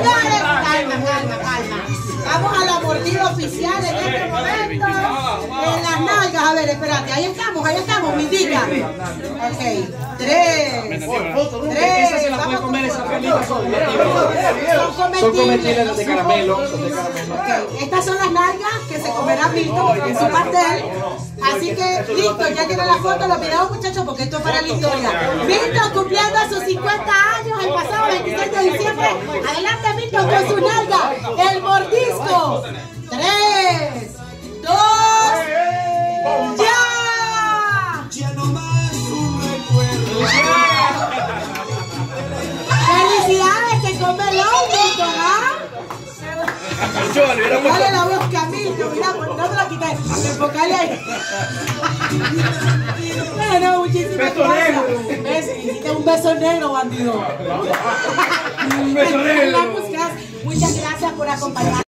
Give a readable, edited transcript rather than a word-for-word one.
Señores, calma. Vamos a la mordida oficial en este momento. En las nalgas, a ver, espérate, ahí estamos, me indica. Ok, 3. Esa se la puede comer, esa película. Son comestibles de caramelo. Ok, estas son las nalgas que se comerá Milton en su pastel. Así que, listo, ya tiene la foto, los videos, muchachos, porque esto es para la historia. Milton cumpliendo sus 50 años el pasado 26 de diciembre. Adelante, Milton, con su nalga. El mordisco. 3, 2, ¡ya! ¡Felicidades, te come el Milton, ¿ah? Dale la voz, Camilo, mira, no te la quites, enfocale ahí. No, muchísimas gracias. Hiciste un beso negro, bandido. Un beso negro. Muchas gracias por acompañarnos.